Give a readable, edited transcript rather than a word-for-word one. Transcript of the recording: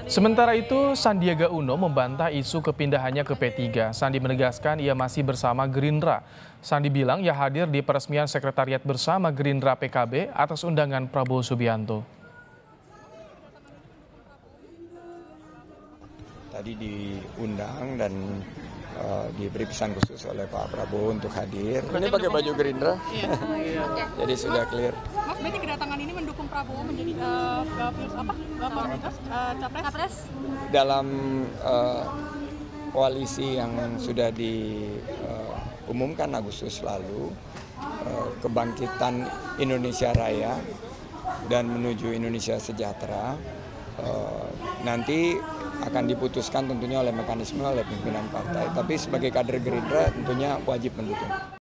Sementara itu, Sandiaga Uno membantah isu kepindahannya ke P3. Sandi menegaskan ia masih bersama Gerindra. Sandi bilang ia hadir di peresmian sekretariat bersama Gerindra PKB atas undangan Prabowo Subianto. Tadi diundang dan diberi pesan khusus oleh Pak Prabowo untuk hadir. Ini pakai baju Gerindra, jadi sudah clear. Mas, berarti kedatangan ini mendukung Prabowo menjadi capres? Dalam koalisi yang sudah diumumkan Agustus lalu, kebangkitan Indonesia Raya dan menuju Indonesia Sejahtera, nanti akan diputuskan tentunya oleh mekanisme oleh pimpinan partai. Tapi sebagai kader Gerindra tentunya wajib mendukung.